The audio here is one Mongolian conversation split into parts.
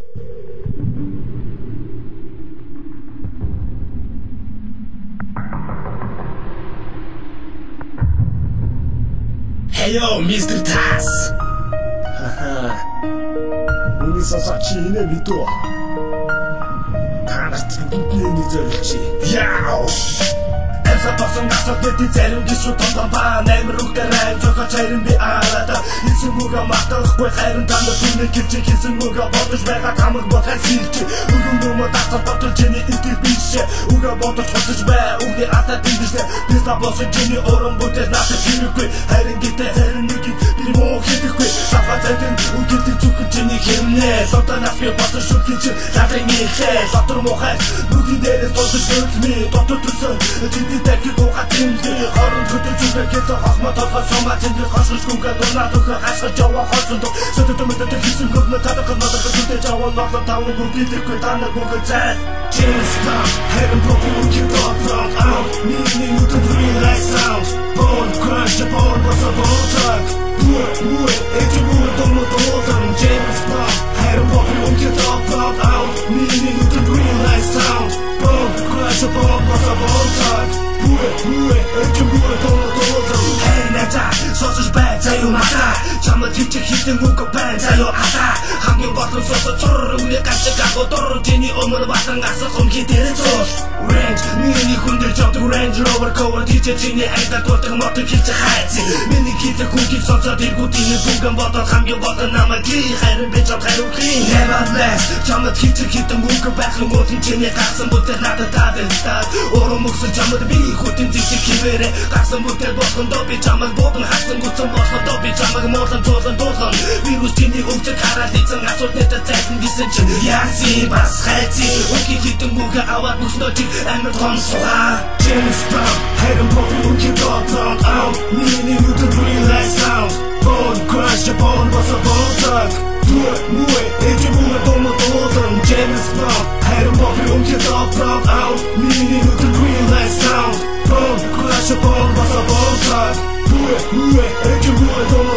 Hey yo, Mr. Taz. Уни сасачине биту. Танарт бүгдний зөвлөж. Яа. Эсэ басан гасаад дэти зарим гişүү томбаа нэмэр үгдэрэн зохиож харин би арада эсэ мөга матахгүй хайрын танаа түнэ гэрч хийсэн мөга бодож байгаа тамаг бодхай сэлж бүгэн мөмө татсан бодож чиний интер биш үгээ бодож хосож бай үгээ атаа дэмжлээ би та босон чиний орон бүтээл надад хэрэггүй харин гэдэг харин нэг би муу хийхгүй сафатэн үгэтэр зүгт чиний хэмнэ сотоо нафи бодож шүтгий чи надад нихээ дотор мохай бүгэн дээрээс бодож шүтмий дотор төсөн Тэки гоохат тэмдэ хорон хөтөж үгэхэд хахма толгой сумаа тэндэр хашгич гүнгээ дунаа төхө хашгич яваа хоосон доо сэтэт мэдээ хийсэн гомно тадах надад хөтөж яваа ноглон таван бүгдээргүй танаа бүгд цай James Bond heaven broken we keep on out me you to realize sound born crash born was a bone tug it you don't James Bond heaven broken we keep on out me you to realize sound born crash born was a bone tug Hey nata, сосож бай, заяо мата Чамд хичээ хитэн үг бай, заяо ата Хамгийн болон сосож цорор үе гачиг агуу дор Чиний өмөр батан асах өмхий дээрээ цуул Range, миний хүндэр жавдаг Range Rover Cover Хичээ чиний айдаа дурдаг мотор хичээ хайцыг Миний хитэг хүүхийг сонсоод иргүүдийн бүгэн бодоод хамгийн болон намайг лий Хайрын би чамд хайр үхий Never less, чамд хичээ хитэн үг байхын гуутын чиний гарсан бүтээл надад тавил стад Орон мөксөн чамд би Хүтэн зичиг хивээрэ гарсан бүтээл болохондоо би чамайг буудан хасан гүцэн болохондоо би чамайг муулан зуулан дуулган вирус чиний өгчөг хараад эзэн асуулт нэтэ зайсан гэсэн чинь яаси бас хайци үгүй хитэн бүгэ аваад бүснөө чи амар тонсоо James Bond хайрын профи үгүй доон out миний нүдэн realize sound born crash born was a bone tug муэ эжи муэ дон James Bond хайрын профи үгүй доон out миний нүдэн realize sound Born, crash born, was a bone tug эжи муэ дон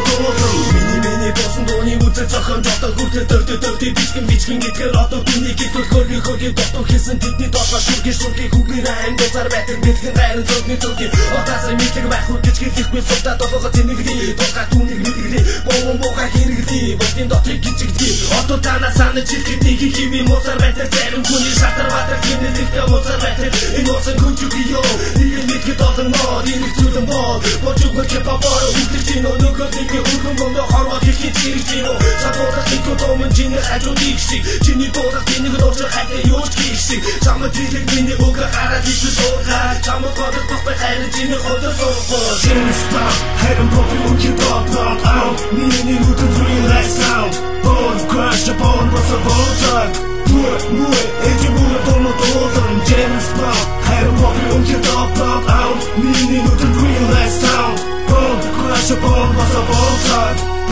Миний босон дууны үзэл зохион жолтой хүртэл дөрдөө бичгэн гэтгэр одоо түүний гитүүл хөргий дотор хийсэн тэдний толгой шүргийн хүүгээр амьд зар байтан бэлгэн гайрын зөвний отаасаа мэдлэг байх үү гэж хэлэхгүй суудаа толгой тэнэглээ толгой түүнийг мэдгэлээ боо хэрэглээ босдын дотрыг гिचгдээ одоо танаа санаж хэлэхэд хими моцар байтан зарим хүний шатар батар гинэлтэй моцар байтан энэ моцар күнчүгийё нэг мэдгэд олон мод энэ зүйлэн боо бочуг кепапор үтэр чинь нөгөө нэг хөргөн гондо хорвоо хийх чирчино шатуудах ихтэй томон чиний хажуудыг шиг чиний дуудах чиний дууч хайтай юуч хийх чамд хэлэг миний үг хараад исэн суугаа чамд бодох тухай хайр чиний хотор суугаа James Bond хайрын профи үгүй доон out миний нүдэн realize sound born crash born was a bone tug муэ эжи муэ дон James Bond хайрын профи үгүй доон out миний нүдэн realize sound born crash born was a bone tug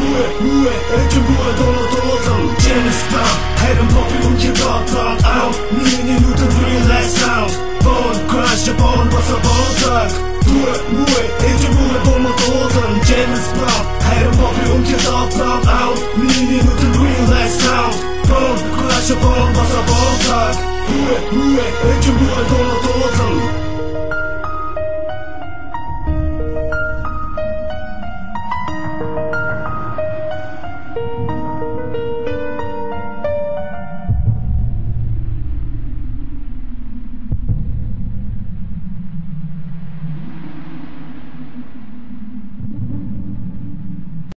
эжи муэ дон James Bond хайрын профи үгүй доон out миний нүдэн realize sound born crash born was a bone tug эжи муэ дон James Bond хайрын профи үгүй доон out миний нүдэн realize sound born crash born was a bone tug эжи муэ дон